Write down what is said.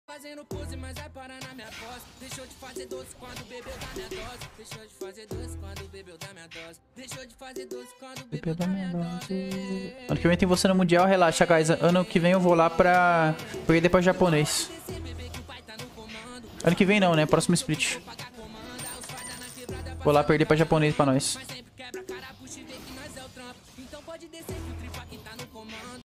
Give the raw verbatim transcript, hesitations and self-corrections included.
Fazendo pose, mas vai parar na minha voz. Deixou de fazer doce quando bebeu da minha dose. Deixou de fazer doce quando bebeu da minha dose. Deixou de fazer doce quando bebeu da minha dose. Ano que vem tem você no Mundial, relaxa, guys. Ano que vem eu vou lá pra perder pra japonês. Ano que vem não, né? Próximo split. Vou lá perder pra japonês pra nós.